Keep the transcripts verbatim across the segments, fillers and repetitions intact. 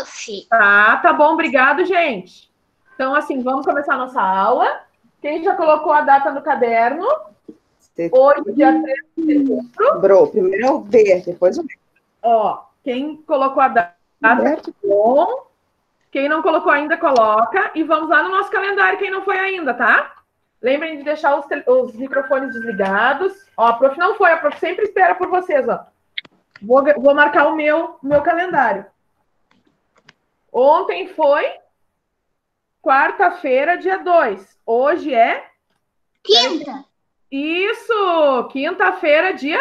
prof. Tá, tá bom, obrigado, gente. Então, assim, vamos começar a nossa aula. Quem já colocou a data no caderno? Hoje, dia três de setembro. Bro, primeiro é o B, depois o B. Ó, quem colocou a data, bom. Quem não colocou ainda, coloca. E vamos lá no nosso calendário, quem não foi ainda, tá? Lembrem de deixar os, os microfones desligados. Ó, a prof não foi, a prof sempre espera por vocês, ó. Vou, vou marcar o meu, meu calendário. Ontem foi quarta-feira, dia dois. Hoje é... Quinta. Isso! Quinta-feira, dia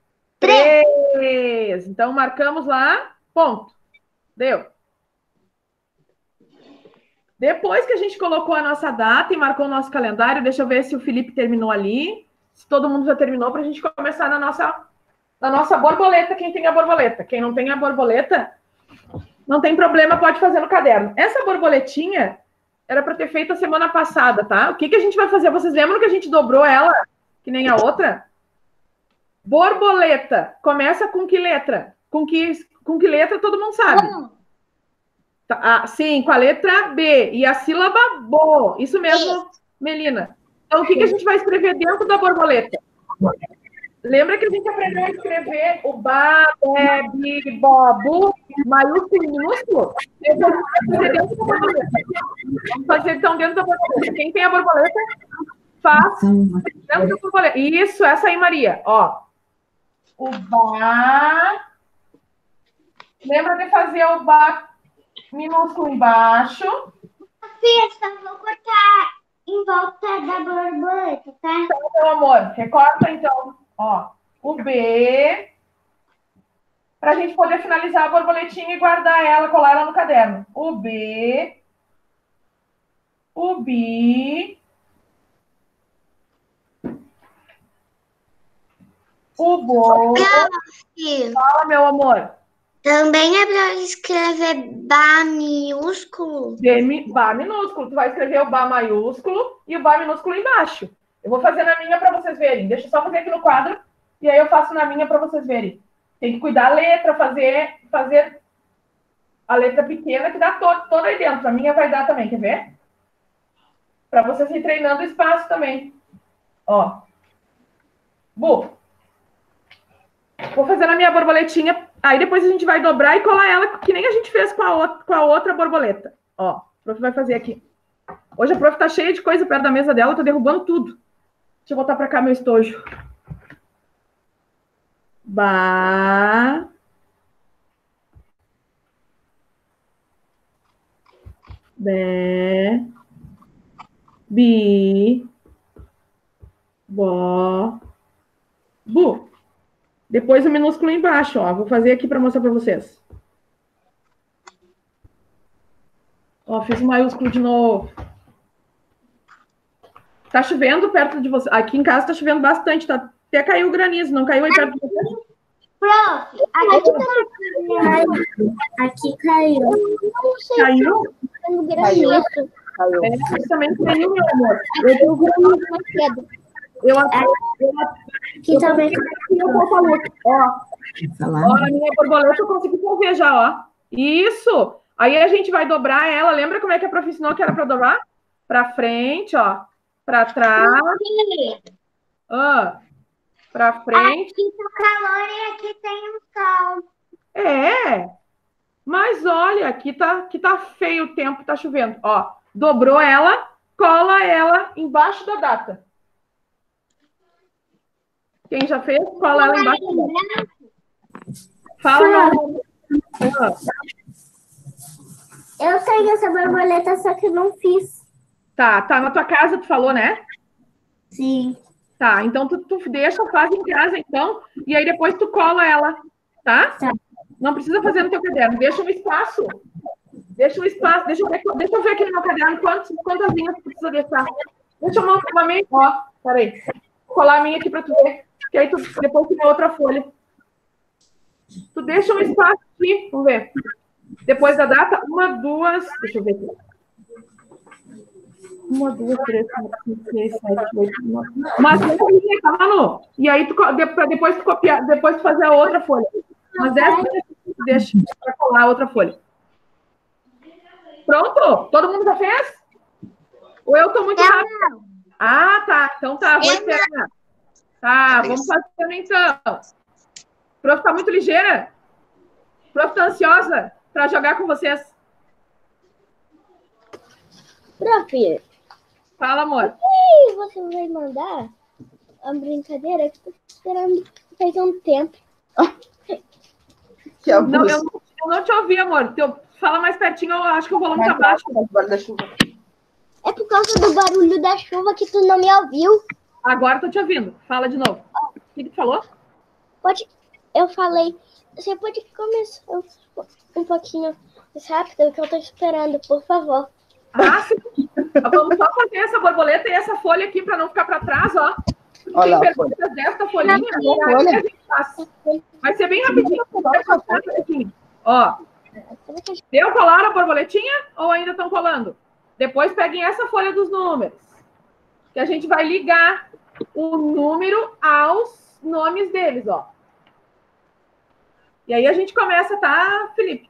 três. Então, marcamos lá, ponto. Deu. Depois que a gente colocou a nossa data e marcou o nosso calendário, deixa eu ver se o Felipe terminou ali, se todo mundo já terminou, para a gente começar na nossa, na nossa borboleta, quem tem a borboleta. Quem não tem a borboleta, não tem problema, pode fazer no caderno. Essa borboletinha era para ter feito a semana passada, tá? O que, que a gente vai fazer? Vocês lembram que a gente dobrou ela, que nem a outra? Borboleta. Começa com que letra? Com que, com que letra todo mundo sabe? Não. Ah, sim, com a letra B. E a sílaba bo. Isso mesmo, Melina. Então, o que, que a gente vai escrever dentro da borboleta? Lembra que a gente aprendeu a escrever o ba, be, bi, bo, bu, maiúsculo e minúsculo? Depois vamos fazer dentro da borboleta. Vamos fazer, então, dentro da borboleta. Quem tem a borboleta, faz dentro da borboleta. Isso, essa aí, Maria. Ó. O ba. Lembra de fazer o ba minúsculo embaixo. Festa, vou cortar em volta da borboleta, tá? Então, meu amor, recorta então, ó, o B, para a gente poder finalizar a borboletinha e guardar ela, colar ela no caderno. O B, o B, o Bo. Fala, meu amor. Também é para escrever Bá minúsculo? B, Bá minúsculo. Tu vai escrever o Bá maiúsculo e o Bá minúsculo embaixo. Eu vou fazer na minha para vocês verem. Deixa eu só fazer aqui no quadro e aí eu faço na minha para vocês verem. Tem que cuidar a letra, fazer, fazer a letra pequena que dá todo, toda aí dentro. A minha vai dar também, quer ver? Para vocês ir treinando o espaço também. Ó. Bu. Vou fazer na minha borboletinha. Aí depois a gente vai dobrar e colar ela, que nem a gente fez com a outra, com a outra borboleta. Ó, a prof vai fazer aqui. Hoje a prof tá cheia de coisa perto da mesa dela, tá derrubando tudo. Deixa eu botar pra cá meu estojo. Ba. Be. Bi. Bo. Bu. Depois o minúsculo embaixo, ó. Vou fazer aqui para mostrar para vocês. Ó, fiz o maiúsculo de novo. Tá chovendo perto de você. Aqui em casa tá chovendo bastante, tá? Até caiu o granizo, não caiu aí perto de você? Prof, aqui caiu. Aqui caiu. Caiu? Caiu. É, isso também caiu, meu amor. Eu tenho granizo mais cedo. Eu aqui também caiu. Ó, ó, a minha borboleta eu consegui fazer já, ó. Isso! Aí a gente vai dobrar ela. Lembra como é que a prof ensinou que era para dobrar? Para frente, ó. Para trás. Ah, para frente. Aqui tá calor e aqui tem um sol. É. Mas olha, aqui tá, aqui tá feio o tempo, tá chovendo. Ó, dobrou ela, cola ela embaixo da data. Quem já fez, cola ela embaixo da data. Fala, meu. Eu tenho essa borboleta, só que não fiz. Tá, tá na tua casa, tu falou, né? Sim. Tá, então tu, tu deixa, faz em casa, então, e aí depois tu cola ela, tá? Tá. Não precisa fazer no teu caderno, deixa um espaço. Deixa um espaço, deixa eu ver, deixa eu ver aqui no meu caderno quantas, quantas linhas tu precisa deixar. Deixa eu mostrar uma meia, ó, peraí. Vou colar a minha aqui pra tu ver, que aí tu, depois tu vê outra folha. Tu deixa um espaço aqui, vamos ver. Depois da data, uma, duas, deixa eu ver aqui. Uma, duas, três, quatro, cinco, seis, sete, oito, nove. Mas tá, Manu? E aí, tu, depois tu copiar, depois tu fazer a outra folha. Mas essa tu deixa para colar a outra folha. Pronto? Todo mundo já fez? Ou eu tô muito rápido? Ah, tá. Então tá, vou esperar. Tá, vamos fazendo então. Prof, tá muito ligeira? Prof, tá ansiosa para jogar com vocês? Prof, fala, amor. e você vai mandar a brincadeira que eu tô esperando faz um tempo. Que abuso. Não, eu, eu não te ouvi, amor. Teu, fala mais pertinho, eu acho que o volume tá baixo. É por causa do barulho da chuva que tu não me ouviu. Agora tô te ouvindo. Fala de novo. O que, que tu falou? Pode. Eu falei. Você pode começar um, um pouquinho mais rápido que eu tô esperando, por favor. Ah, sim. Vamos só fazer essa borboleta e essa folha aqui para não ficar para trás, ó. Olha Tem lá, perguntas dessa folhinha, folha. aí a gente faz. Vai ser bem rapidinho. Rapidinho. Ó. Deu colar a borboletinha ou ainda estão colando? Depois peguem essa folha dos números. Que a gente vai ligar o número aos nomes deles, ó. E aí a gente começa, tá, Felipe?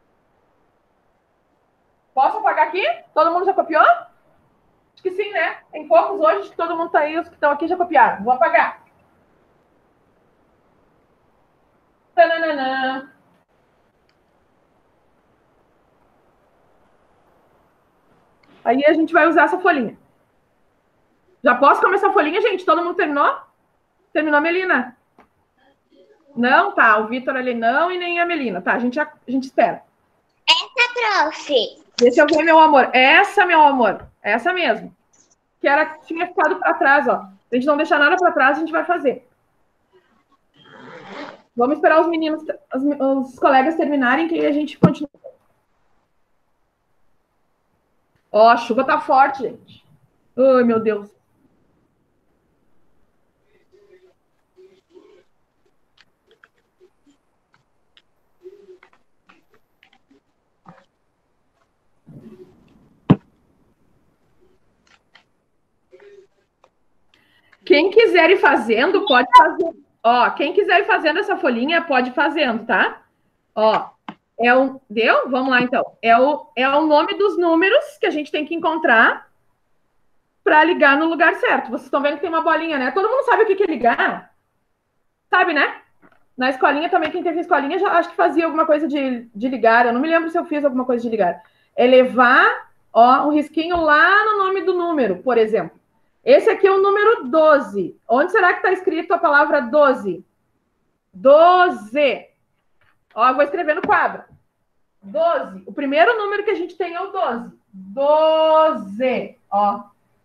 Posso apagar aqui? Todo mundo já copiou? Acho que sim, né? Tem poucos hoje, acho que todo mundo tá aí, os que estão aqui já copiaram. Vou apagar. Tananana. Aí a gente vai usar essa folhinha. Já posso começar a folhinha, gente? Todo mundo terminou? Terminou a Melina? Não? Tá, o Vitor ali não e nem a Melina. Tá, a gente, a gente espera. Essa, prof. Deixa eu ver, meu amor. Essa, meu amor. Essa mesmo. Que era, tinha ficado para trás, ó. Se a gente não deixar nada para trás, a gente vai fazer. Vamos esperar os meninos, os, os colegas terminarem, que aí a gente continua. Ó, a chuva tá forte, gente. Ai, meu Deus. Quem quiser ir fazendo, pode fazer. Ó, quem quiser ir fazendo essa folhinha, pode ir fazendo, tá? Ó, é o... Deu? Vamos lá, então. É o, é o nome dos números que a gente tem que encontrar para ligar no lugar certo. Vocês estão vendo que tem uma bolinha, né? Todo mundo sabe o que é ligar? Sabe, né? Na escolinha também, quem teve escolinha, já acho que fazia alguma coisa de, de ligar. Eu não me lembro se eu fiz alguma coisa de ligar. É levar, ó, um risquinho lá no nome do número, por exemplo. Esse aqui é o número doze. Onde será que está escrito a palavra doze? doze. Ó, eu vou escrever no quadro. doze. O primeiro número que a gente tem é o doze. doze. Ó.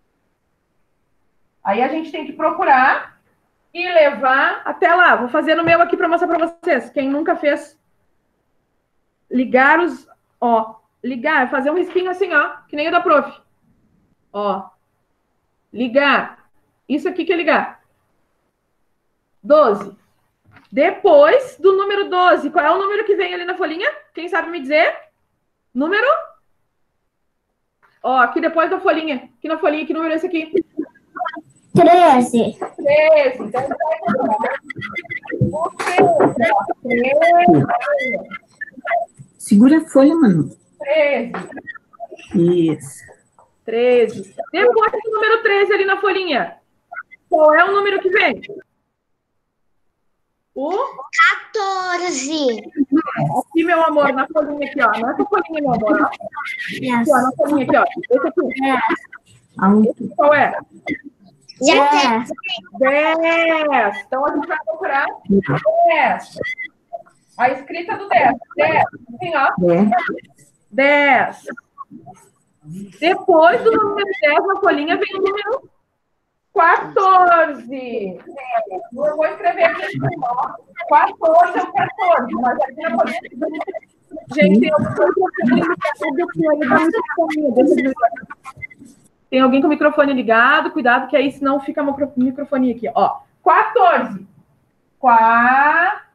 Aí a gente tem que procurar e levar até lá. Vou fazer no meu aqui para mostrar para vocês. Quem nunca fez, ligar os... Ó, ligar, fazer um risquinho assim, ó, que nem o da prof. Ó. Ligar. Isso aqui que é ligar. doze. Depois do número doze, qual é o número que vem ali na folhinha? Quem sabe me dizer? Número? Ó, aqui depois da folhinha. Aqui na folhinha, que número é esse aqui? treze. treze. Então, treze. Segura a folha, mano. treze. Isso. treze. Depois do número treze ali na folhinha, qual é o número que vem? O? quatorze. Aqui, meu amor, na folhinha aqui, ó. Nessa folhinha, meu amor. Ó. Aqui, ó, na folhinha aqui, ó. Esse aqui. Esse qual é? dez. dez. Então, a gente vai procurar dez. A escrita do dez. dez. Assim, ó. dez. Depois do número dez na folhinha vem o número quatorze. Eu vou escrever aqui, ó. quatorze é o quatorze, mas aqui na folhinha... Gente, tem alguém Tem alguém com o microfone ligado, cuidado que aí senão fica o microfone aqui, ó. quatorze. quatorze.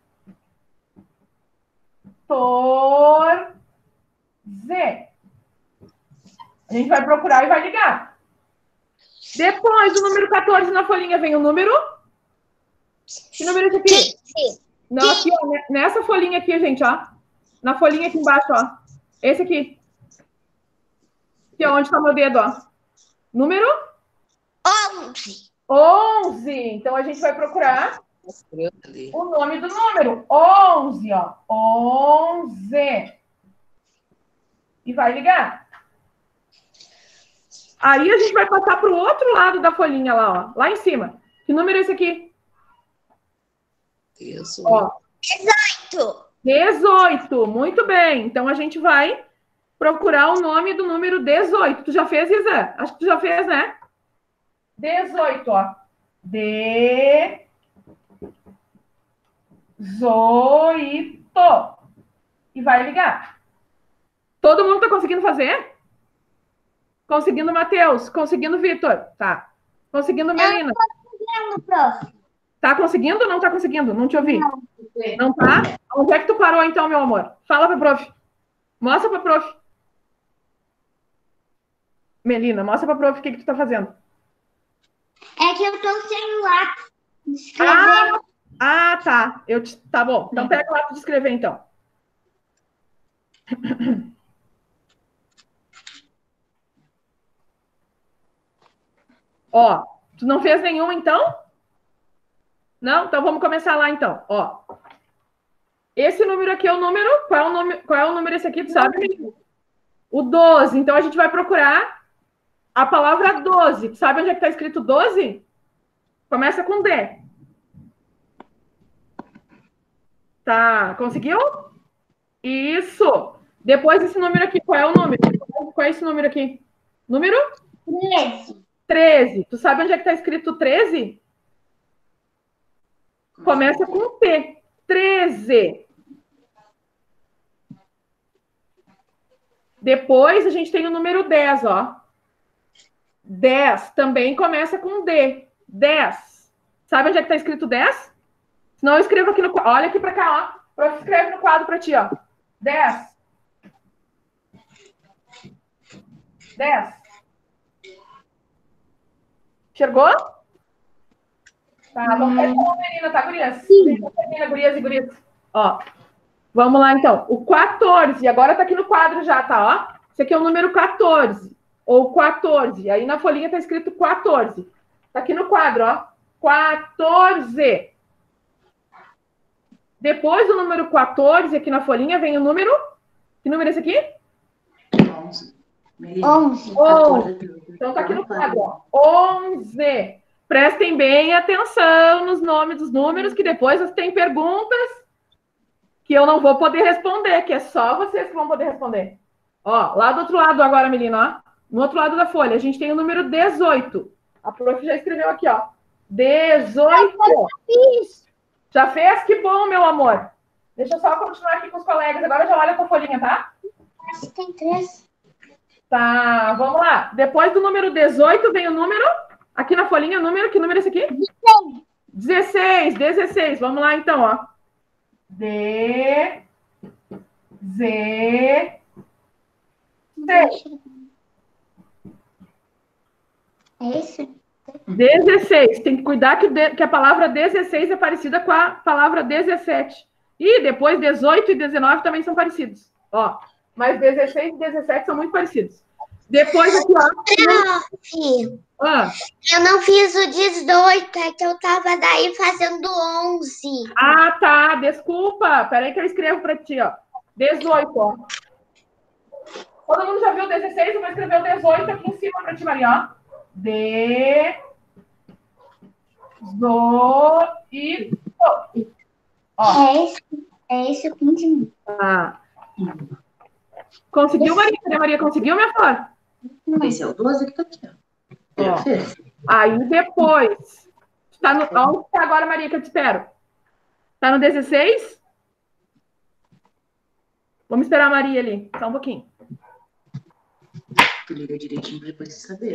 A gente vai procurar e vai ligar. Depois do número quatorze na folhinha vem o número... Que número é esse aqui? quinze. Não, aqui, ó. Nessa folhinha aqui, gente, ó. Na folhinha aqui embaixo, ó. Esse aqui. Aqui, onde está meu dedo, ó. Número? onze. onze. Então, a gente vai procurar o nome do número. onze, ó. onze. E vai ligar. Aí, a gente vai passar para o outro lado da folhinha lá, ó. Lá em cima. Que número é esse aqui? Isso. Ó. dezoito. dezoito. Muito bem. Então, a gente vai procurar o nome do número dezoito. Tu já fez, Isa? Acho que tu já fez, né? dezoito, ó. dezoito. E vai ligar. Todo mundo tá conseguindo fazer? Conseguindo, Matheus? Conseguindo, Vitor? Tá. Conseguindo, Melina? Não, prof. Tá conseguindo ou não tá conseguindo? Não te ouvi. Não. Não tá? Onde é que tu parou, então, meu amor? Fala pra prof. Mostra pra prof. Melina, mostra pra prof o que que tu tá fazendo. É que eu tô sem lápis. Ah, Escrevendo. ah, tá. Eu te... Tá bom. Então pega o lápis de escrever, então. Ó, tu não fez nenhum, então? Não? Então vamos começar lá, então. Ó. Esse número aqui é o número... Qual é o, nome... Qual é o número esse aqui, tu sabe? O doze. Então a gente vai procurar a palavra doze. Tu sabe onde é que tá escrito doze? Começa com D. Tá, conseguiu? Isso. Depois esse número aqui, qual é o número? Qual é esse número aqui? Número? treze. treze. Tu sabe onde é que tá escrito treze? Começa com T. treze. Depois a gente tem o número dez, ó. dez também começa com D. dez. Sabe onde é que tá escrito dez? Senão eu escrevo aqui no quadro. Olha aqui pra cá, ó. Prof, escreve no quadro pra ti, ó. dez. dez. Enxergou? Tá, vamos fazer uma menina, tá, gurias? Sim. Termina, gurias e gurias. Ó, vamos lá, então. O quatorze, agora tá aqui no quadro já, tá, ó. Esse aqui é o número quatorze, ou quatorze. Aí na folhinha tá escrito quatorze. Tá aqui no quadro, ó. quatorze. Depois do número quatorze, aqui na folhinha, vem o número... Que número é esse aqui? onze. onze. Então tá aqui no quadro, ó. onze. Prestem bem atenção nos nomes dos números, que depois tem perguntas que eu não vou poder responder, que é só vocês que vão poder responder. Ó, lá do outro lado agora, menina, ó. No outro lado da folha, a gente tem o número dezoito. A prof já escreveu aqui, ó. dezoito. Já fez? Que bom, meu amor. Deixa eu só continuar aqui com os colegas. Agora já olha a tua folhinha, tá? Tem três. Tá, vamos lá. Depois do número dezoito vem o número... Aqui na folhinha, o número... Que número é esse aqui? dezesseis. dezesseis. Vamos lá, então, ó. D... Z... C. É esse? dezesseis. Tem que cuidar que, de, que a palavra dezesseis é parecida com a palavra dezessete. E depois dezoito e dezenove também são parecidos. Ó, mas dezesseis e dezessete são muito parecidos. Depois aqui, ó. Prof, Ah. eu não fiz o dezoito, é que eu tava daí fazendo onze. Ah, tá. Desculpa. Peraí que eu escrevo pra ti, ó. dezoito, ó. Todo mundo já viu o dezesseis? Eu vou escrever o dezoito aqui em cima pra ti, Maria, ó. D... Do... E... Ó. É esse, é esse o quinze. Ah. Conseguiu, Maria? Cadê Maria? Conseguiu, minha flor? Mas é o doze que tá aqui, ó. Ó. Aí depois... Tá no... Onde está agora, Maria, que eu te espero? Tá no dezesseis? Vamos esperar a Maria ali. Só um pouquinho. Tu liga direitinho pra depois saber.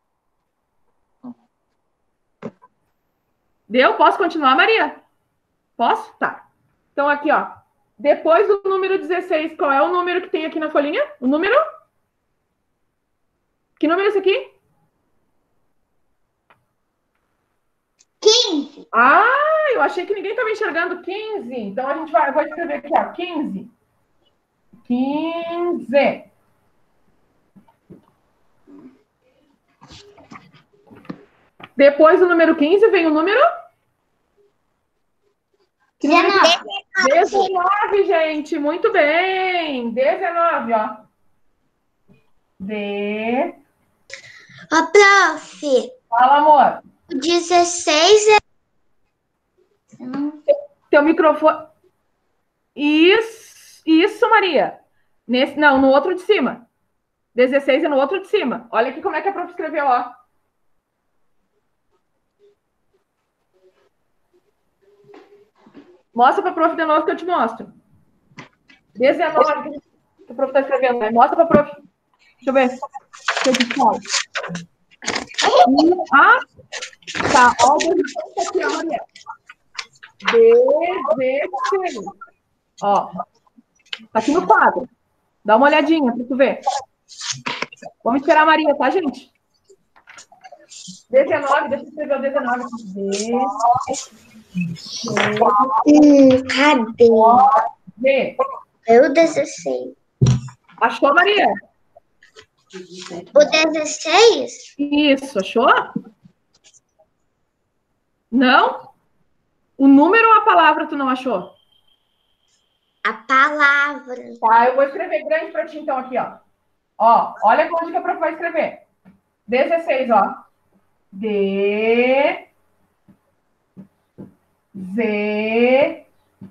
Deu? Posso continuar, Maria? Posso? Tá. Então, aqui, ó. Depois do número dezesseis, qual é o número que tem aqui na folhinha? O número? Que número é esse aqui? quinze. Ah, eu achei que ninguém estava enxergando quinze. Então, a gente vai, eu vou escrever aqui, ó. quinze. quinze. Depois do número quinze vem o número? Que número? dezenove, gente. Muito bem. dezenove, ó. D. Ô, prof, Fala, amor. o dezesseis é... Teu microfone. Isso, isso, Maria. Nesse, não, no outro de cima. dezesseis é no outro de cima. Olha aqui como é que a prof escreveu, ó. Mostra pra prof de novo que eu te mostro. dezenove que a prof tá escrevendo. Né? Mostra pra prof. Deixa eu ver. Deixa eu te falar. Ah, tá. Ó, o dezesseis aqui, ó, Maria. dezesseis. Ó. Tá aqui no quadro. Dá uma olhadinha pra tu ver. Vamos esperar a Maria, tá, gente? dezenove, deixa eu escrever o dezenove aqui. Hum, cadê? D. É o dezesseis. Achou, Maria? O dezesseis? Isso, achou? Não? O número ou a palavra tu não achou? A palavra. Tá, eu vou escrever grande pra ti, então, aqui, ó. Ó, olha onde que a prof vai escrever. dezesseis, ó. D. Z.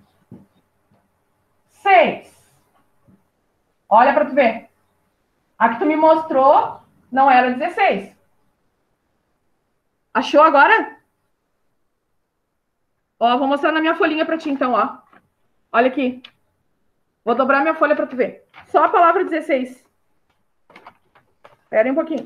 seis. Olha pra tu ver. A que tu me mostrou não era dezesseis. Achou agora? Ó, vou mostrar na minha folhinha pra ti, então, ó. Olha aqui. Vou dobrar minha folha pra tu ver. Só a palavra dezesseis. Espera aí um pouquinho.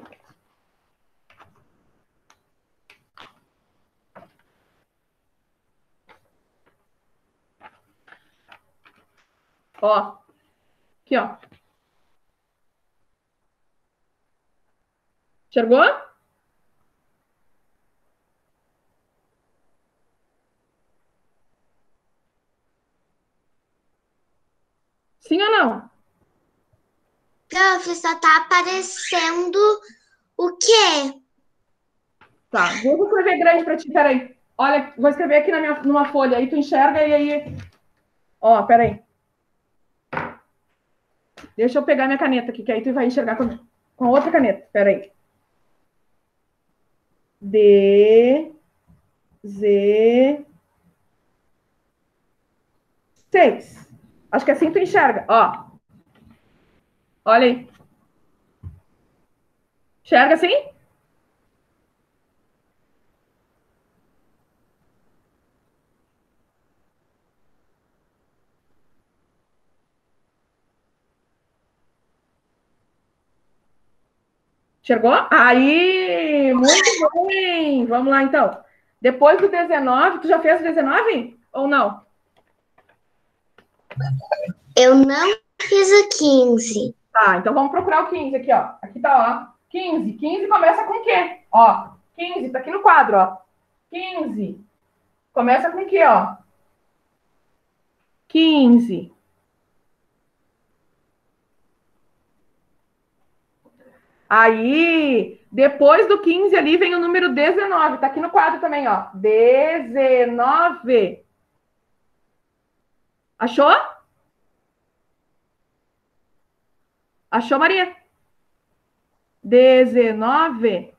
Ó. Aqui, ó. Enxergou? Sim ou não? Prof, só tá aparecendo o quê? Tá, vou escrever grande pra ti, peraí. Olha, vou escrever aqui na minha, numa folha, aí tu enxerga e aí... Ó, peraí. Deixa eu pegar minha caneta aqui, que aí tu vai enxergar com, com outra caneta. Peraí. D... Z... seis. Acho que assim tu enxerga, ó. Olha aí. Enxerga assim? Enxergou? Aí, muito bem. Vamos lá, então. Depois do dezenove, tu já fez o dezenove? Ou não? Eu não fiz o quinze. Tá, então vamos procurar o quinze aqui, ó. Aqui tá, ó. quinze. quinze começa com o quê? Ó, quinze, tá aqui no quadro, ó. quinze. Começa com o quê, ó? quinze. Aí, depois do quinze ali vem o número dezenove. Tá aqui no quadro também, ó. dezenove. Achou? Achou, Maria? dezenove.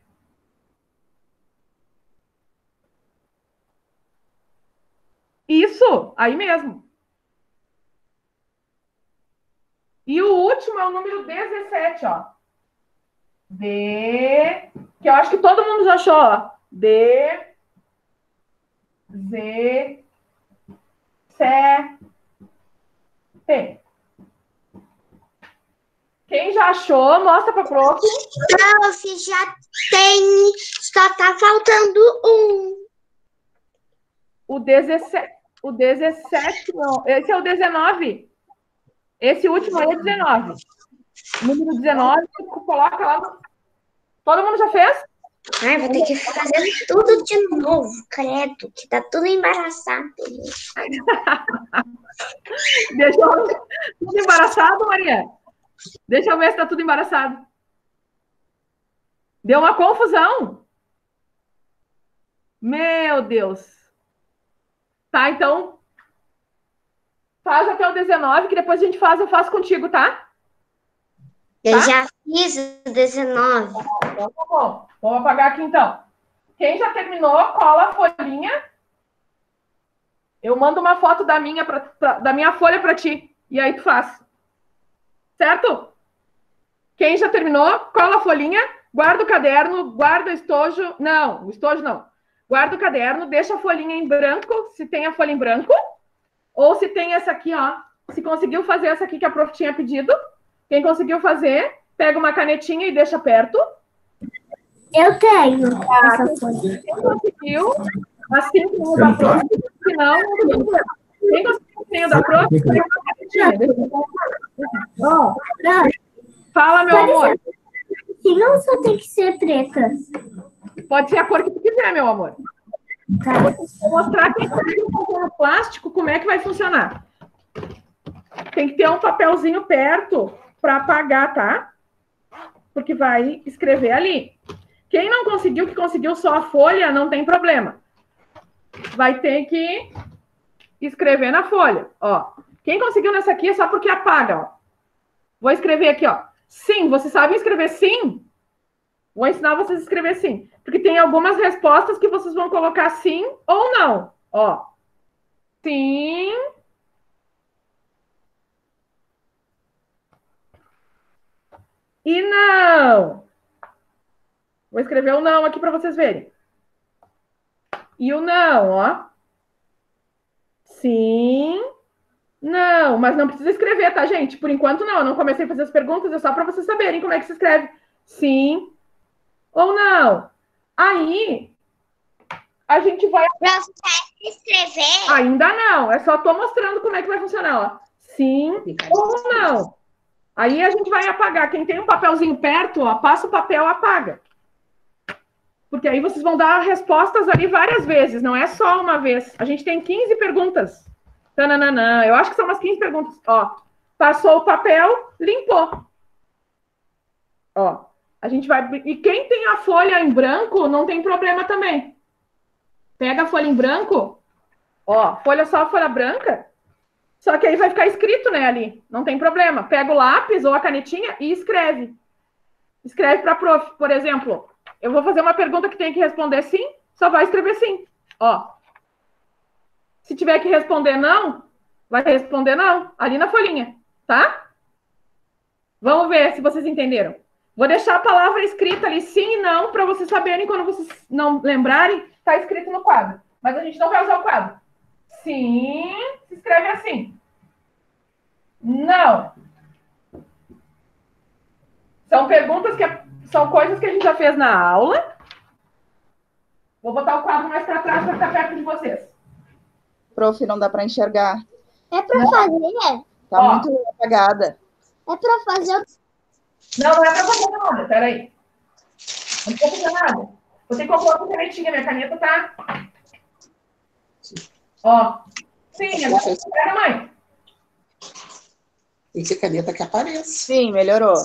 Isso, aí mesmo. E o último é o número dezessete, ó. D, que eu acho que todo mundo já achou, ó. D, Z, C, T. Quem já achou, mostra para prof. Prof, já tem, só tá faltando um. O dezessete, o dezessete, não. Esse é o dezenove. Esse último aí é dezenove. Número dezenove, coloca lá. No... Todo mundo já fez? Ai, vou ter que fazer tudo de novo, credo, que tá tudo embaraçado. Deixa eu... Tudo embaraçado, Maria? Deixa eu ver se tá tudo embaraçado. Deu uma confusão. Meu Deus. Tá, então... Faz até o dezenove, que depois a gente faz, eu faço contigo, tá? Eu Tá? já fiz o dezenove. Então tá bom. Vamos apagar aqui, então. Quem já terminou, cola a folhinha. Eu mando uma foto da minha, pra, pra, da minha folha para ti. E aí tu faz. Certo? Quem já terminou, cola a folhinha, guarda o caderno, guarda o estojo. Não, o estojo não. Guarda o caderno, deixa a folhinha em branco, se tem a folha em branco. Ou se tem essa aqui, ó. Se conseguiu fazer essa aqui que a prof tinha pedido. Quem conseguiu fazer, pega uma canetinha e deixa perto. Eu tenho Ah, essa folha. quem conseguiu, assim como da prof, se não, não tem problema. Quem conseguiu o da prof, pega uma canetinha. Deixa eu... Ó, fala, meu amor. Se não só tem que ser preta. Pode ser a cor que tu quiser, meu amor. Tá. Vou mostrar quem conseguiu fazer no plástico como é que vai funcionar. Tem que ter um papelzinho perto para apagar, tá? Porque vai escrever ali. Quem não conseguiu, que conseguiu só a folha, não tem problema. Vai ter que escrever na folha, ó. Quem conseguiu nessa aqui é só porque apaga, ó. Vou escrever aqui, ó. Sim, vocês sabem escrever sim? Vou ensinar vocês a escrever sim. Porque tem algumas respostas que vocês vão colocar sim ou não. Ó. Sim. E não. Vou escrever o não aqui para vocês verem. E o não, ó. Sim. Não, mas não precisa escrever, tá, gente? Por enquanto não. Eu não comecei a fazer as perguntas, é só para vocês saberem como é que se escreve. Sim ou não. Aí, a gente vai... Prof, quer escrever? Ainda não. É só tô mostrando como é que vai funcionar, ó. Sim ou não. Aí a gente vai apagar. Quem tem um papelzinho perto, ó, passa o papel, apaga. Porque aí vocês vão dar respostas ali várias vezes, não é só uma vez. A gente tem quinze perguntas. Tananana. Eu acho que são umas quinze perguntas. Ó, passou o papel, limpou. Ó, a gente vai... E quem tem a folha em branco, não tem problema também. Pega a folha em branco, ó, folha só, folha branca. Só que aí vai ficar escrito, né, ali. Não tem problema. Pega o lápis ou a canetinha e escreve. Escreve para a prof. Por exemplo, eu vou fazer uma pergunta que tem que responder sim, só vai escrever sim. Ó. Se tiver que responder não, vai responder não, ali na folhinha, tá? Vamos ver se vocês entenderam. Vou deixar a palavra escrita ali sim e não, para vocês saberem, quando vocês não lembrarem, tá escrito no quadro. Mas a gente não vai usar o quadro. Sim, se escreve assim. Não. São perguntas que são coisas que a gente já fez na aula. Vou botar o quadro mais para trás para ficar perto de vocês. Prof, não dá para enxergar. É para fazer? Tá Ó. muito apagada. É para fazer... Não, não é para fazer nada. Peraí. Não precisa fazer nada. Vou ter que colocar a canetinha. Minha caneta tá... Ó. Sim, agora pega, mãe. Tem que ser caneta que aparece. Sim, melhorou.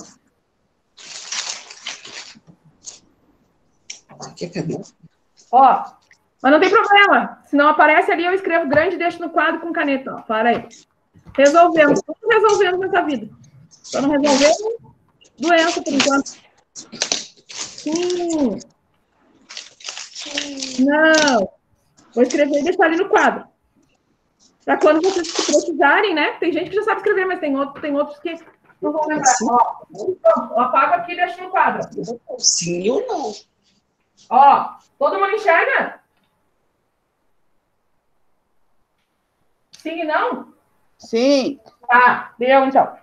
Aqui é caneta. Ó. Mas não tem problema. Se não aparece ali, eu escrevo grande e deixo no quadro com caneta. Ó. Para aí. Resolvemos. Tudo resolvemos nessa vida. Só não resolvemos doença, por enquanto. Sim. Não. Vou escrever e deixar ali no quadro. Para quando vocês precisarem, né? Tem gente que já sabe escrever, mas tem, outro, tem outros que não vão lembrar. Ó, então, apago aqui e deixo no quadro. Sim ou não? Ó, todo mundo enxerga? Sim e não? Sim. Tá, deu então.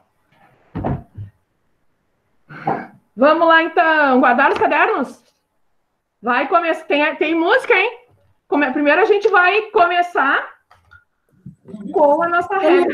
Vamos lá, então. Guardar os cadernos? Vai começar. Tem, tem música, hein? Come... Primeiro a gente vai começar com a nossa regra.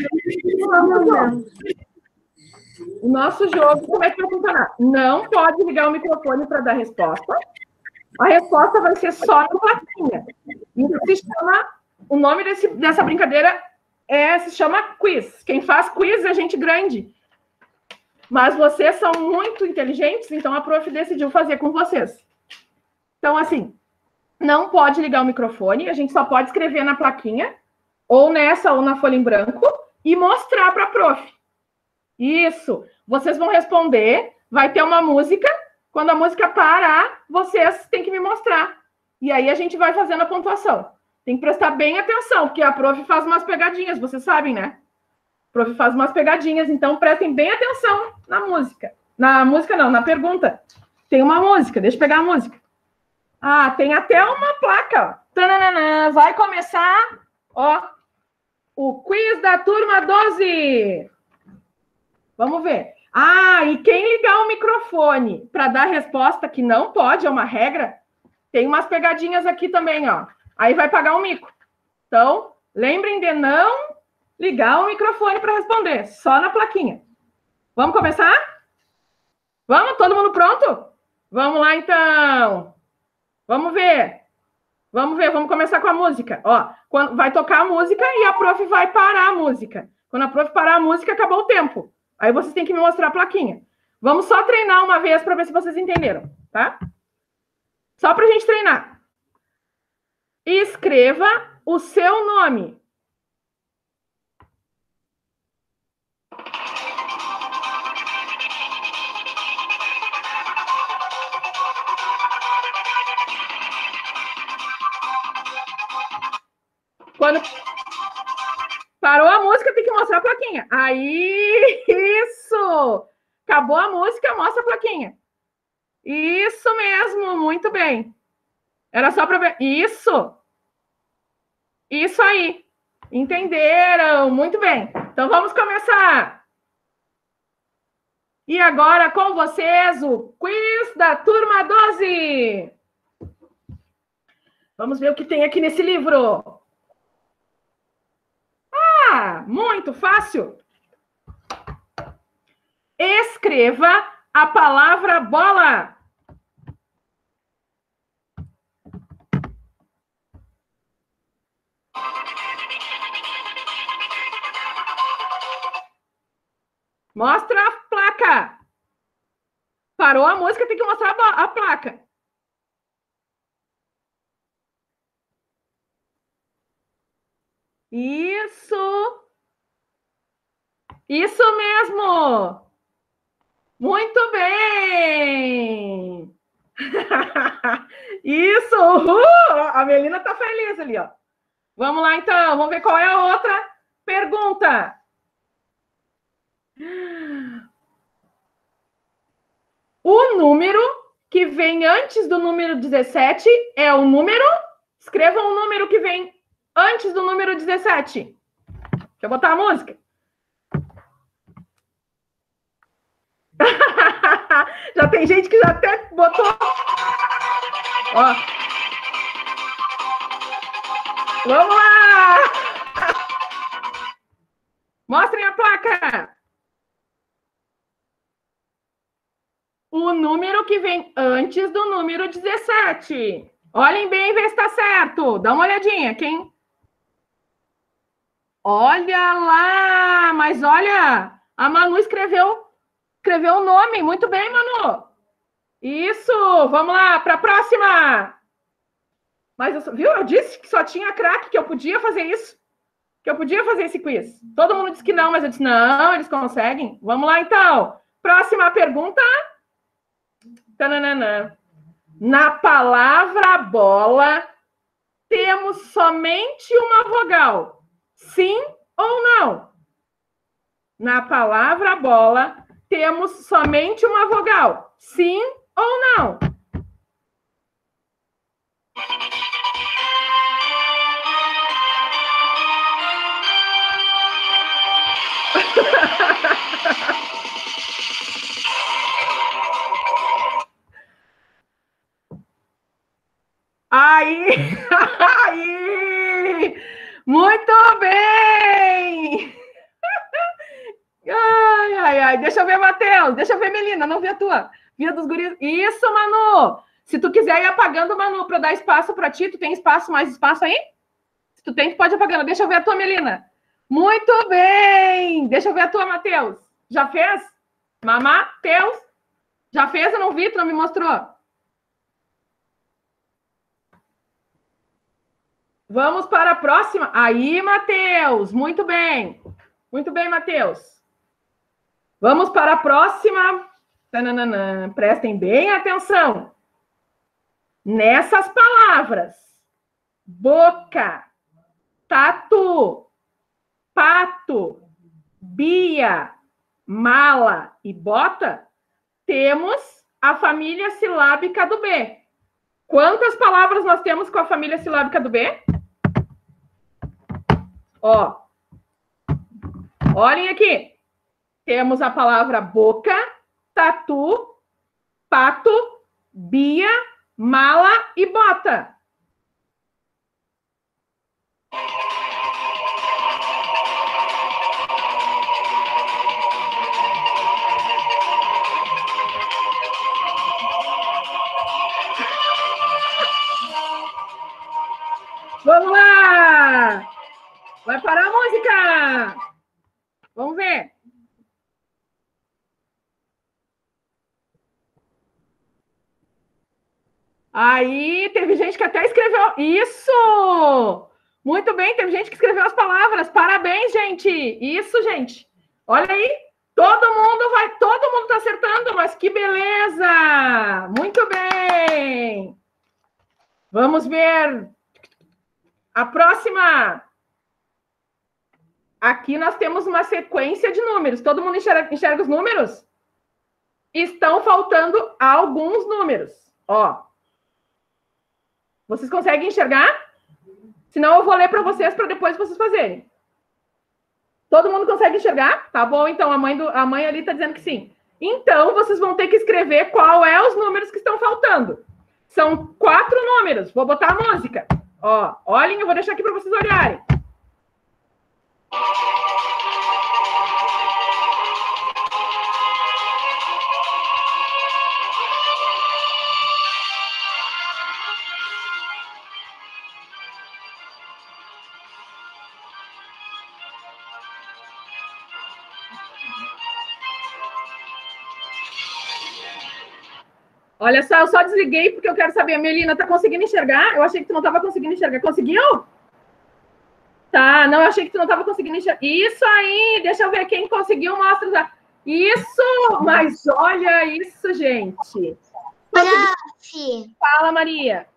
O nosso jogo, como é que vai funcionar? Não pode ligar o microfone para dar resposta. A resposta vai ser só na plaquinha. Isso se chama... O nome desse, dessa brincadeira é, se chama quiz. Quem faz quiz é gente grande. Mas vocês são muito inteligentes, então a prof decidiu fazer com vocês. Então, assim, não pode ligar o microfone, a gente só pode escrever na plaquinha, ou nessa ou na folha em branco, e mostrar para a prof. Isso. Vocês vão responder, vai ter uma música, quando a música parar, vocês têm que me mostrar. E aí a gente vai fazendo a pontuação. Tem que prestar bem atenção, porque a prof faz umas pegadinhas, vocês sabem, né? A prof faz umas pegadinhas, então prestem bem atenção na música. Na música não, na pergunta. Tem uma música, deixa eu pegar a música. Ah, tem até uma placa. Tananana, vai começar, ó, o quiz da turma doze. Vamos ver. Ah, e quem ligar o microfone para dar resposta, que não pode, é uma regra, tem umas pegadinhas aqui também, ó. Aí vai pagar um mico. Então, lembrem de não ligar o microfone para responder, só na plaquinha. Vamos começar? Vamos? Todo mundo pronto? Vamos lá, então. Vamos ver. Vamos ver, vamos começar com a música. Ó, quando vai tocar a música e a prof vai parar a música. Quando a prof parar a música, acabou o tempo. Aí vocês têm que me mostrar a plaquinha. Vamos só treinar uma vez para ver se vocês entenderam, tá? Só para a gente treinar. Escreva o seu nome. Quando parou a música, tem que mostrar a plaquinha. Aí, isso! Acabou a música, mostra a plaquinha. Isso mesmo, muito bem. Era só para ver. Isso! Isso aí. Entenderam? Muito bem. Então, vamos começar. E agora, com vocês, o quiz da turma doze. Vamos ver o que tem aqui nesse livro. Ah, muito fácil. Escreva a palavra bola. Mostra a placa. Parou a música, tem que mostrar a, a placa. Isso. Isso mesmo. Muito bem. Isso. Uhul. A Melina tá feliz ali, ó. Vamos lá, então. Vamos ver qual é a outra pergunta. O número que vem antes do número dezessete é o número... Escreva um número que vem antes do número dezessete. Deixa eu botar a música. Já tem gente que já até botou... Ó. Vamos lá! Mostrem a placa. O número que vem antes do número dezessete. Olhem bem e vê se está certo. Dá uma olhadinha. Quem... Olha lá! Mas olha, a Manu escreveu, escreveu o nome. Muito bem, Manu. Isso! Vamos lá, para a próxima. Mas, viu? Eu disse que só tinha craque, que eu podia fazer isso. Que eu podia fazer esse quiz. Todo mundo disse que não, mas eu disse, não, eles conseguem. Vamos lá, então. Próxima pergunta. Tananana. Na palavra bola, temos somente uma vogal. Sim ou não? Na palavra bola, temos somente uma vogal. Sim ou não? Aí, aí, muito bem! Ai, ai, ai, deixa eu ver, Matheus, deixa eu ver, Melina, não vi a tua. Vi a dos guris. Isso, Manu! Se tu quiser ir apagando, Manu, para dar espaço para ti, tu tem espaço, mais espaço aí? Se tu tem, tu pode ir apagando. Deixa eu ver a tua, Melina. Muito bem! Deixa eu ver a tua, Matheus. Já fez? Matheus? Já fez? Eu não vi, tu não me mostrou. Vamos para a próxima. Aí, Matheus. Muito bem. Muito bem, Matheus. Vamos para a próxima. Tananana. Prestem bem atenção. Nessas palavras. Boca, tatu, pato, bia, mala e bota, temos a família silábica do B. Quantas palavras nós temos com a família silábica do B? Ó, olhem aqui. Temos a palavra boca, tatu, pato, bia, mala e bota. Vamos lá! Vai parar a música! Vamos ver. Aí, teve gente que até escreveu. Isso! Muito bem, teve gente que escreveu as palavras. Parabéns, gente! Isso, gente! Olha aí, todo mundo vai, todo mundo tá acertando, mas que beleza! Muito bem! Vamos ver a próxima. Aqui nós temos uma sequência de números. Todo mundo enxerga, enxerga os números? Estão faltando alguns números. Ó. Vocês conseguem enxergar? Senão eu vou ler para vocês para depois vocês fazerem. Todo mundo consegue enxergar? Tá bom, então a mãe, do, a mãe ali está dizendo que sim. Então, vocês vão ter que escrever qual é os números que estão faltando. São quatro números. Vou botar a música. Ó, olhem, eu vou deixar aqui para vocês olharem. Olha só, eu só desliguei porque eu quero saber. Melina, tá conseguindo enxergar? Eu achei que tu não tava conseguindo enxergar. Conseguiu? Tá, não, eu achei que tu não tava conseguindo enxergar. Isso aí, deixa eu ver quem conseguiu, mostra. Isso, mas olha isso, gente. Prof. Fala, Maria.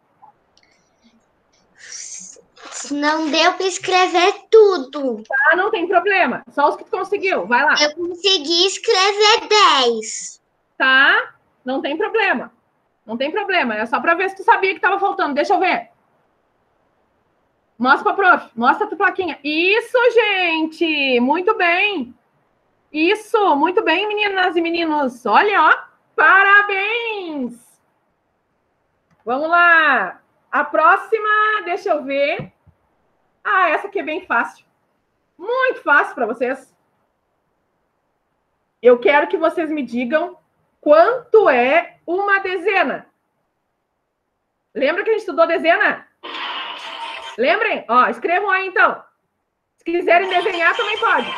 Não deu para escrever tudo. Tá, não tem problema. Só os que tu conseguiu. Vai lá. Eu consegui escrever dez. Tá, não tem problema. Não tem problema. É só para ver se tu sabia que tava faltando. Deixa eu ver. Mostra para prof. Mostra a tua plaquinha. Isso, gente. Muito bem. Isso. Muito bem, meninas e meninos. Olha, ó. Parabéns. Vamos lá. A próxima, deixa eu ver. Ah, essa aqui é bem fácil. Muito fácil para vocês. Eu quero que vocês me digam quanto é uma dezena. Lembra que a gente estudou dezena? Lembrem? Ó, escrevam aí, então. Se quiserem desenhar, também pode.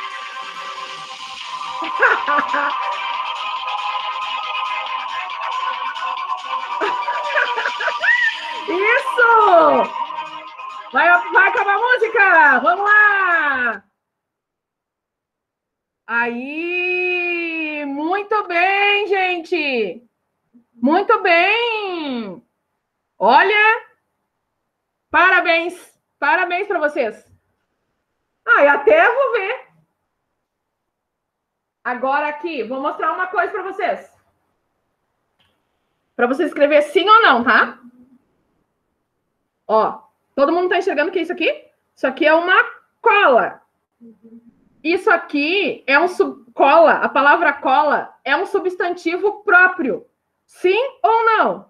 Isso! Vai, vai acabar a música! Vamos lá! Aí! Muito bem, gente! Muito bem! Olha! Parabéns! Parabéns para vocês! Ah, e até vou ver. Agora aqui, vou mostrar uma coisa para vocês. Para você escrever sim ou não, tá? Ó, todo mundo tá enxergando o que é isso aqui? Isso aqui é uma cola. Isso aqui é um sub... cola. A palavra cola é um substantivo próprio. Sim ou não?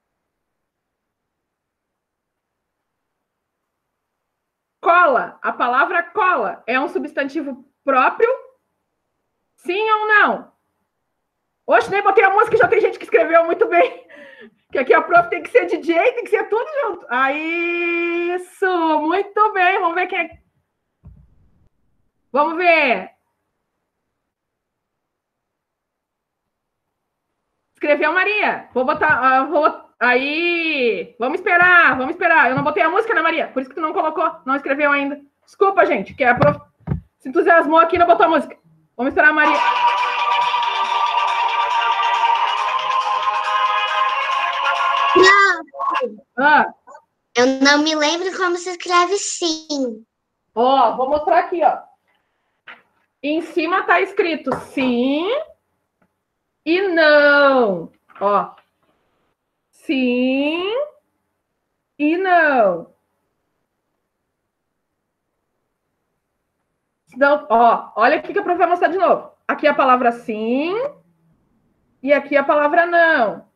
Cola. A palavra cola é um substantivo próprio? Sim ou não? Hoje nem botei a música, já tem gente que escreveu muito bem. Que aqui a prof tem que ser D J, tem que ser tudo junto. Aí, isso, muito bem. Vamos ver quem é. Vamos ver. Escreveu Maria. Vou botar, uh, vou Aí, vamos esperar, vamos esperar. Eu não botei a música, né, Maria? Por isso que tu não colocou, não escreveu ainda. Desculpa, gente, que a prof... se entusiasmou aqui e não botou a música. Vamos esperar a Maria. Não, Ah, eu não me lembro como se escreve sim. ó, vou mostrar aqui, ó. Em cima tá escrito sim e não. Ó. Sim e não. Então, ó, olha aqui que a prof vai mostrar de novo. Aqui a palavra sim e aqui a palavra não.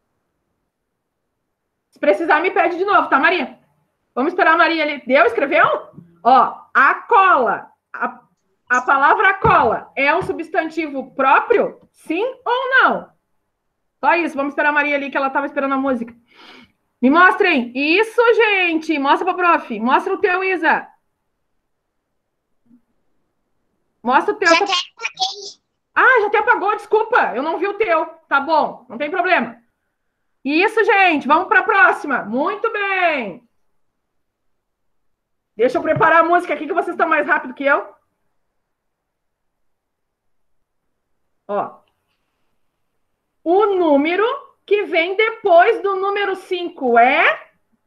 Se precisar, me pede de novo, tá, Maria? Vamos esperar a Maria ali. Deu? Escreveu? Ó, a cola. A, a palavra cola é um substantivo próprio? Sim ou não? Só isso. Vamos esperar a Maria ali, que ela estava esperando a música. Me mostrem. Isso, gente. Mostra pra prof. Mostra o teu, Isa. Mostra o teu. Já até apaguei. Ah, já até apagou, desculpa. Eu não vi o teu. Tá bom, não tem problema. Isso, gente. Vamos para a próxima. Muito bem. Deixa eu preparar a música aqui, que vocês estão mais rápido que eu. Ó. O número que vem depois do número cinco é...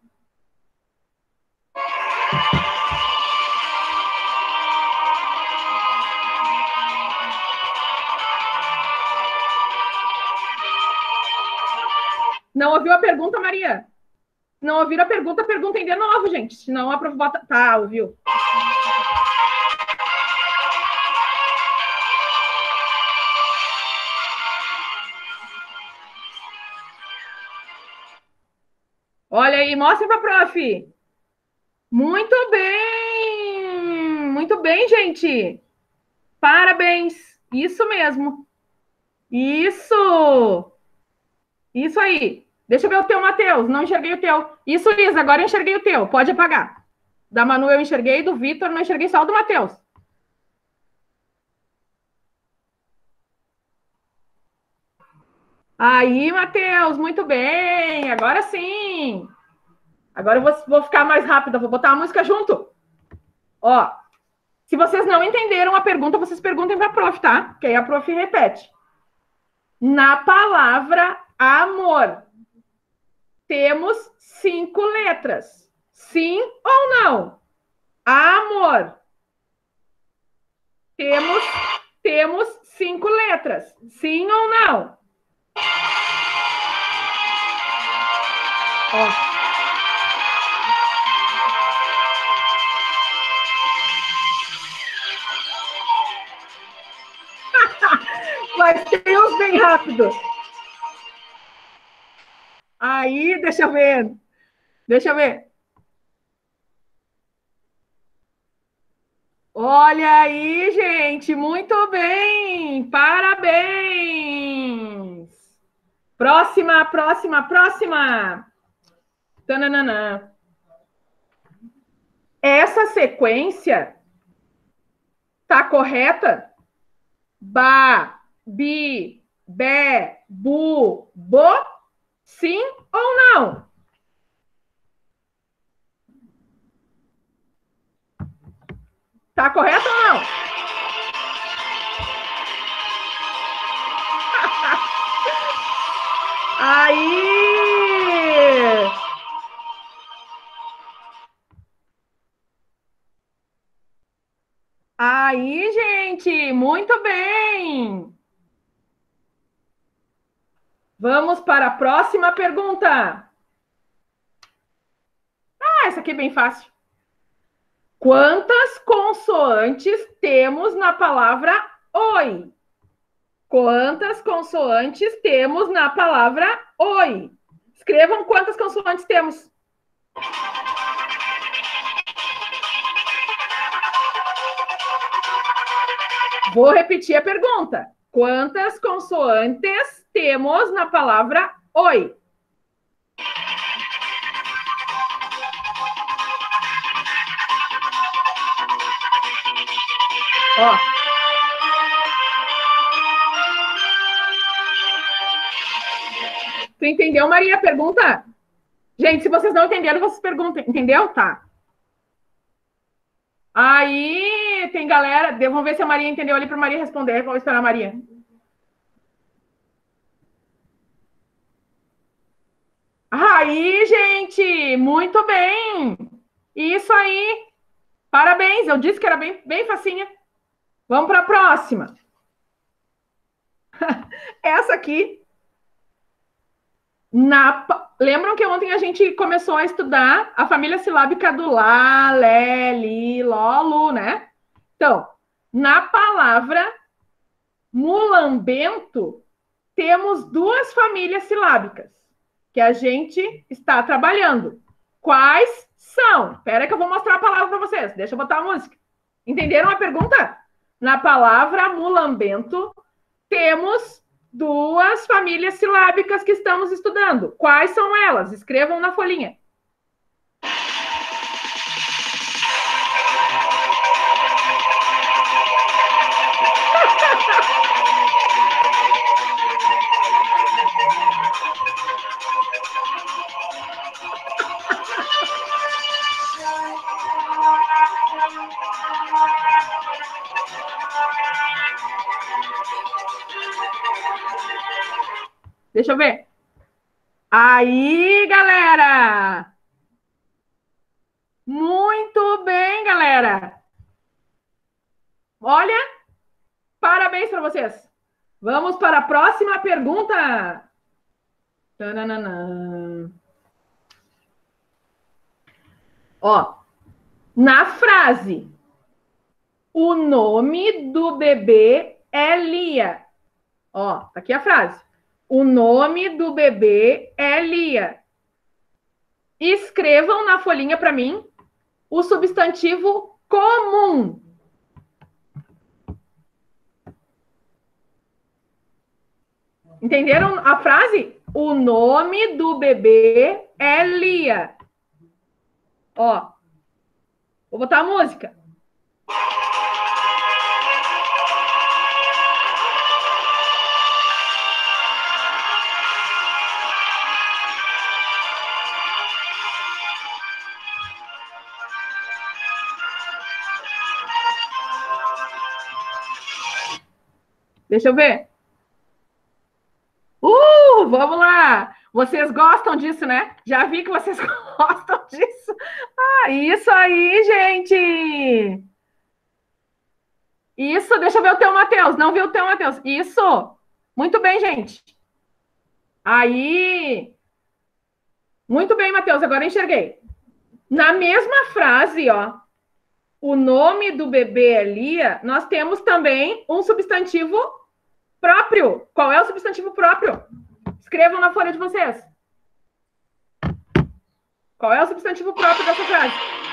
Não ouviu a pergunta, Maria? Não ouviram a pergunta, perguntem de novo, gente. Senão a prof bota... Tá, ouviu. Olha aí, mostra para a prof. Muito bem! Muito bem, gente! Parabéns! Isso mesmo! Isso! Isso aí! Deixa eu ver o teu, Matheus. Não enxerguei o teu. Isso, Isa, agora eu enxerguei o teu. Pode apagar. Da Manu eu enxerguei, do Vitor não enxerguei, só o do Matheus. Aí, Matheus, muito bem! Agora sim! Agora eu vou, vou ficar mais rápida, vou botar a música junto. Ó, se vocês não entenderam a pergunta, vocês perguntem para a prof, tá? Que aí a prof repete. Na palavra amor, temos cinco letras. Sim ou não? Amor. Temos, temos cinco letras. Sim ou não? Ó. Mas tem uns bem rápido. Aí, deixa eu ver. Deixa eu ver. Olha aí, gente. Muito bem. Parabéns. Próxima, próxima, próxima. Tananana. Essa sequência tá correta? Ba, bi, bé, bu, bo? Sim ou não? Tá correto ou não? Aí! Aí, gente, muito bem! Vamos para a próxima pergunta. Ah, essa aqui é bem fácil. Quantas consoantes temos na palavra oi? Quantas consoantes temos na palavra oi? Escrevam quantas consoantes temos. Vou repetir a pergunta. Quantas consoantes temos na palavra oi? Ó. Tu entendeu, Maria? Pergunta? Gente, se vocês não entenderam, vocês perguntem. Entendeu? Tá. Aí, tem galera... Vamos ver se a Maria entendeu ali para Maria responder. Vamos esperar a Maria. Aí, gente! Muito bem! Isso aí! Parabéns! Eu disse que era bem, bem facinha. Vamos para a próxima. Essa aqui... Na... Lembram que ontem a gente começou a estudar a família silábica do Lá, Lé, Li, Ló, Lu, né? Então, na palavra mulambento, temos duas famílias silábicas que a gente está trabalhando. Quais são? Espera que eu vou mostrar a palavra para vocês. Deixa eu botar a música. Entenderam a pergunta? Na palavra mulambento, temos duas famílias silábicas que estamos estudando. Quais são elas? Escrevam na folhinha. Deixa eu ver. Aí, galera! Muito bem, galera! Olha, parabéns para vocês. Vamos para a próxima pergunta. Tananana. Ó, na frase, o nome do bebê é Lia. Ó, tá aqui a frase. O nome do bebê é Lia. Escrevam na folhinha para mim o substantivo comum. Entenderam a frase? O nome do bebê é Lia. Ó, vou botar a música. Deixa eu ver. Uh, vamos lá. Vocês gostam disso, né? Já vi que vocês gostam disso. Ah, isso aí, gente. Isso, deixa eu ver o teu, Matheus. Não vi o teu, Matheus. Isso. Muito bem, gente. Aí. Muito bem, Matheus. Agora enxerguei. Na mesma frase, ó. O nome do bebê é Lia, nós temos também um substantivo próprio. Qual é o substantivo próprio? Escrevam na folha de vocês. Qual é o substantivo próprio dessa frase?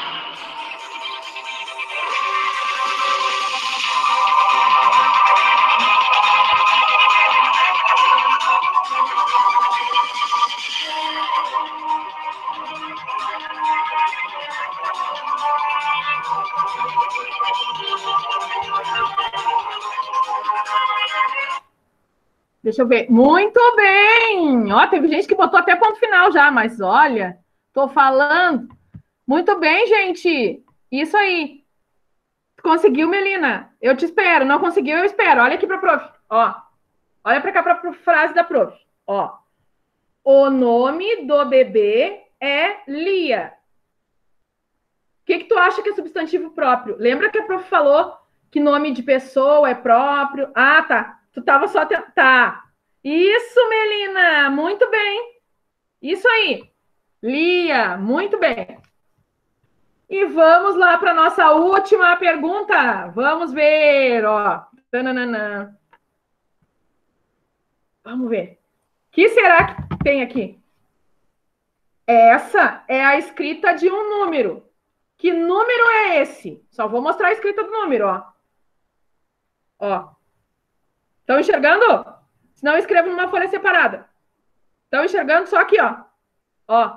Deixa eu ver. Muito bem! Ó, teve gente que botou até ponto final já, mas olha, tô falando. Muito bem, gente. Isso aí. Conseguiu, Melina? Eu te espero. Não conseguiu, eu espero. Olha aqui para a prof. Ó, olha para cá para a frase da prof. Ó, o nome do bebê é Lia. O que que tu acha que é substantivo próprio? Lembra que a prof falou que nome de pessoa é próprio? Ah, tá. Tu tava só... Te... Tá. Isso, Melina. Muito bem. Isso aí. Lia. Muito bem. E vamos lá para a nossa última pergunta. Vamos ver, ó. Tananana. Vamos ver. O que será que tem aqui? Essa é a escrita de um número. Que número é esse? Só vou mostrar a escrita do número, ó. Ó. Estão enxergando? Se não, escrevam numa folha separada. Estão enxergando? Só aqui, ó. Ó.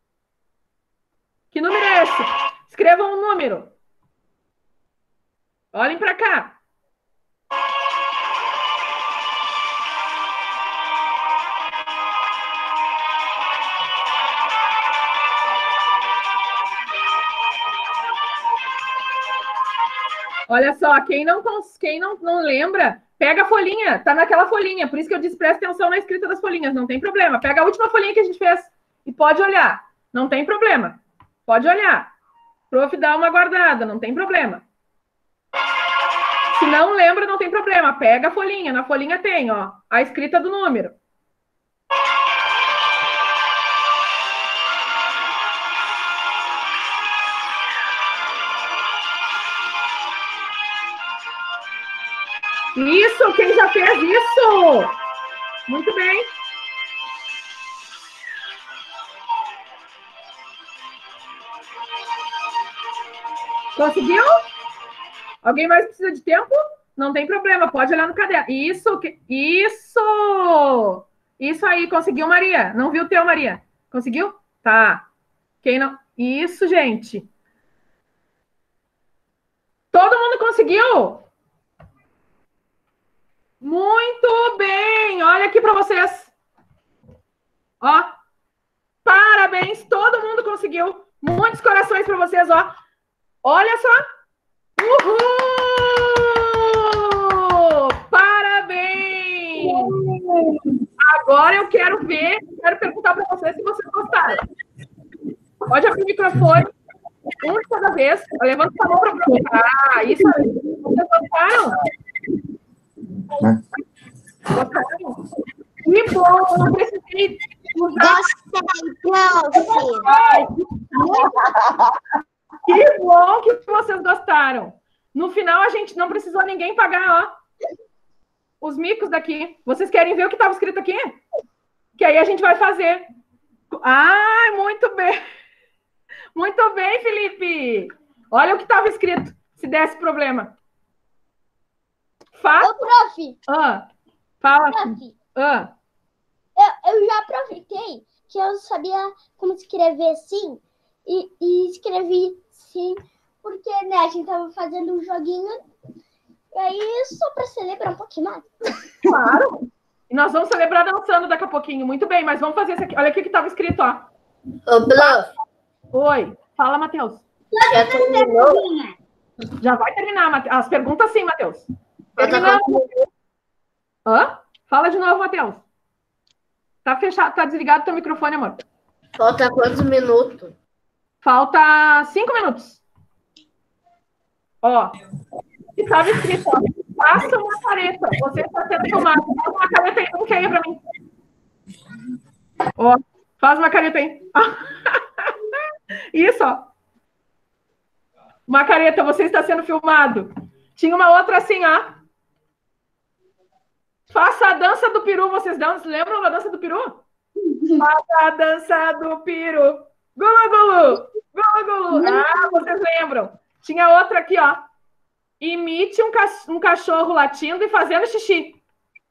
Que número é esse? Escrevam um número. Olhem para cá. Olha só, quem não, quem não, não lembra, pega a folhinha, tá naquela folhinha. Por isso que eu disse, presta atenção na escrita das folhinhas, não tem problema. Pega a última folhinha que a gente fez e pode olhar. Não tem problema. Pode olhar. Prof, dá uma guardada, não tem problema. Se não lembra, não tem problema. Pega a folhinha. Na folhinha tem, ó, a escrita do número. Isso, quem já fez isso? Muito bem. Conseguiu? Alguém mais precisa de tempo? Não tem problema, pode olhar no caderno. Isso, isso! Isso aí, conseguiu, Maria? Não viu o teu, Maria? Conseguiu? Tá. Quem não... Isso, gente. Todo mundo conseguiu? Muito bem! Olha aqui para vocês. Ó. Parabéns, todo mundo conseguiu. Muitos corações para vocês, ó. Olha só. Uhul! Parabéns! Agora eu quero ver, quero perguntar para vocês se vocês gostaram. Pode abrir o microfone. Um de cada vez. Levanta a mão para perguntar. Ah, isso aí. Vocês gostaram? Gostaram? Que bom! Eu precisei usar... Gostei, prof. Que bom que vocês gostaram. No final, a gente não precisou ninguém pagar, ó, os micos daqui. Vocês querem ver o que estava escrito aqui? Que aí a gente vai fazer. Ah, muito bem. Muito bem, Felipe. Olha o que estava escrito, se desse problema. Fa... Ô, prof. Ah, fala. Prof. Ah. Eu, eu já aproveitei que eu sabia como escrever sim e, e escrevi sim, porque né, a gente tava fazendo um joguinho e aí só para celebrar um pouquinho mais. Claro. E nós vamos celebrar dançando daqui a pouquinho. Muito bem, mas vamos fazer isso aqui. Olha aqui que estava escrito, ó. Ô, prof. Oi. Fala, Matheus. Já terminou? Já vai terminar, Matheus. As perguntas sim, Matheus. Falta quantos... Hã? Fala de novo, Matheus. Tá fechado, tá desligado teu microfone, amor. Falta quantos minutos? Falta cinco minutos. Ó, estava escrito, ó, faça uma careta. Você está sendo filmado. Faz uma careta aí, não quer pra mim. Ó, faz uma careta aí. Isso, ó. Uma careta, você está sendo filmado. Tinha uma outra assim, ó. Faça a dança do peru. Vocês dançam? Lembram da dança do peru? Faça a dança do peru. Gulu, gulu. Gulu, gulu. Ah, vocês lembram. Tinha outra aqui, ó. Imite um, ca um cachorro latindo e fazendo xixi.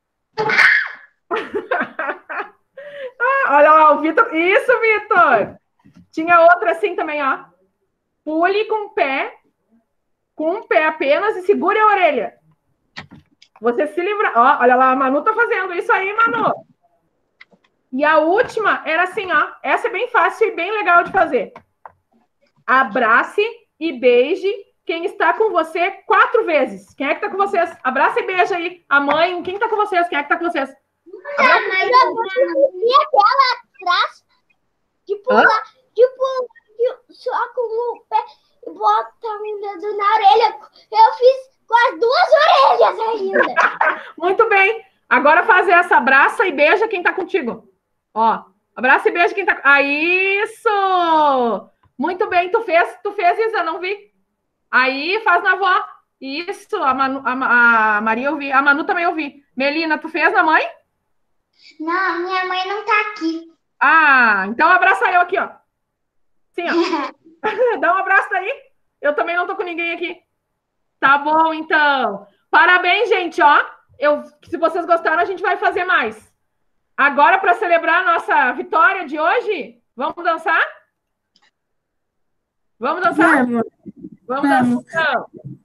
Ah, olha lá, o Vitor. Isso, Vitor. Tinha outra assim também, ó. Pule com o pé, com um pé apenas e segure a orelha. Você se livra. Ó, olha lá, a Manu tá fazendo isso aí, Manu. E a última era assim, ó. Essa é bem fácil e bem legal de fazer. Abrace e beije quem está com você quatro vezes. Quem é que tá com vocês? Abraça e beija aí. A mãe, quem tá com vocês? Quem é que tá com vocês? Abraça e aquela atrás, tipo, lá, tipo, só com o pé e bota um dedo na orelha. Eu fiz com as duas orelhas ainda. Muito bem. Agora faz essa. Abraça e beija quem tá contigo. Ó, abraça e beija quem tá... Ah, isso! Muito bem. Tu fez, tu fez, Isa, não vi. Aí, faz na avó. Isso, a, Manu, a, a Maria eu vi. A Manu também eu vi. Melina, tu fez na mãe? Não, minha mãe não tá aqui. Ah, então abraça eu aqui, ó. Sim, ó. Dá um abraço daí. Eu também não tô com ninguém aqui. Tá bom, então. Parabéns, gente, ó. Eu, se vocês gostaram, a gente vai fazer mais. Agora, para celebrar a nossa vitória de hoje, vamos dançar? Vamos dançar? Vamos. Vamos Vamos. dançar.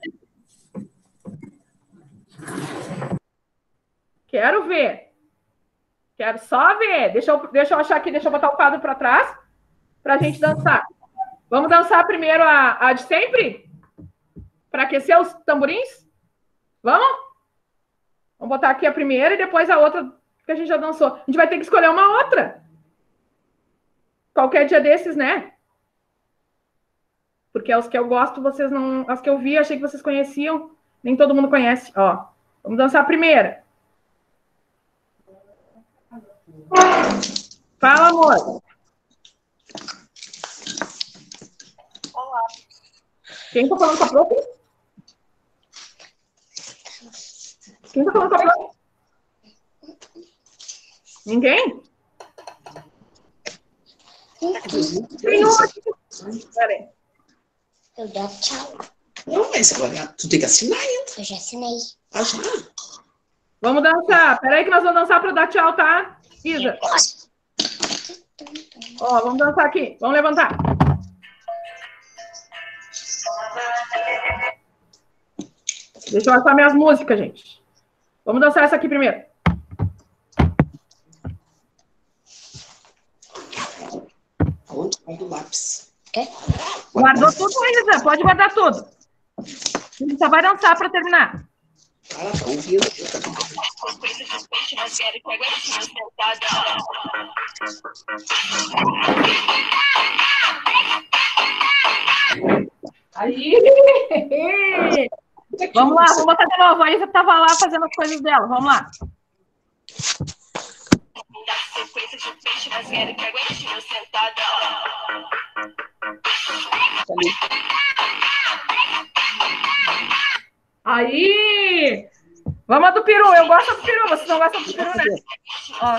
Quero ver. Quero só ver. Deixa eu, deixa eu achar aqui, deixa eu botar o quadro para trás para a gente dançar. Vamos dançar primeiro a, a de sempre? Para aquecer os tamborins? Vamos? Vamos botar aqui a primeira e depois a outra que a gente já dançou. A gente vai ter que escolher uma outra. Qualquer dia desses, né? Porque as que eu gosto, vocês não... As que eu vi, achei que vocês conheciam. Nem todo mundo conhece. Ó, vamos dançar a primeira. Fala, amor. Olá. Quem tá falando com a prof? Quem tá falando com a prof? Ninguém? Tem um aqui. Peraí. Eu dou tchau. Não, mas agora tu tem que assinar ainda. Eu já assinei. Ah, já? Vamos dançar. Peraí que nós vamos dançar para dar tchau, tá? Isa. Ó, vamos dançar aqui. Vamos levantar. Deixa eu achar minhas músicas, gente. Vamos dançar essa aqui primeiro. Onde vai do lápis? Quê? Guardou tudo, Isa. Pode guardar tudo. A gente só vai dançar para terminar. Ah, tá ouvindo. Aí! Vamos lá, vamos botar de novo. A Isa estava lá fazendo as coisas dela. Vamos lá. Aí! Vamos a do peru. Eu gosto do peru. Vocês não gostam do peru, né? Ó.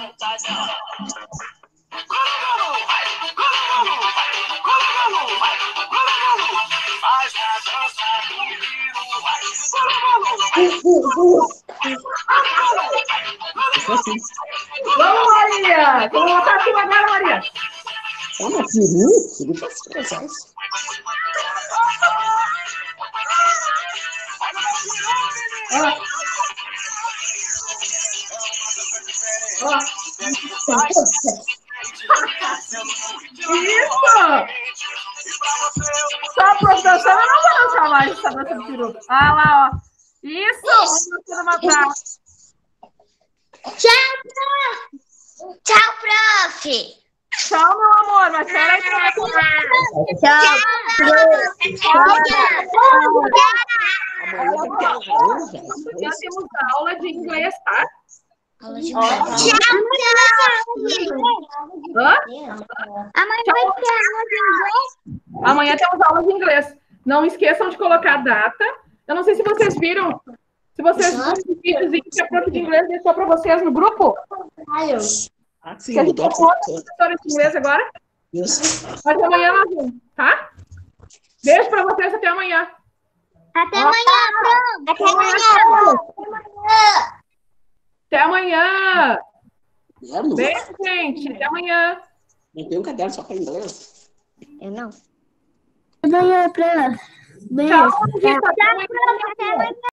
Vamos, Maria! Vamos botar aqui agora, Maria. Ah, mas peru? Peru faz coisas. Ó. Ó. Isso! Só a produção, eu não vou dançar mais essa dança do peru. Ah lá, ó. Isso! Vamos dançar matar. Tchau, prof! Tchau, prof! Tchau, meu amor. Mas peraí. Tchau, Amanhã prof! vai ter aula, velho. Nós temos aula de inglês, tá? Tchau, prof! Hã? Amanhã vai ter aula de inglês. Amanhã temos aula de inglês. Não esqueçam de colocar a data. Eu não sei se vocês viram. Se vocês viram o videozinho que a prof de inglês deixou para vocês no grupo. Ah, sim, Que a gente mudou tem a outra foto. professora de inglês agora. Isso. Mas amanhã nós vamos, tá? Beijo para vocês. Até amanhã. Até amanhã, prof. Até amanhã! Até amanhã. Caderno? Beijo, gente. Até amanhã. Não tem um caderno só para inglês. Eu não. Amanhã, prof. Beijo. Tchau, gente. Até amanhã.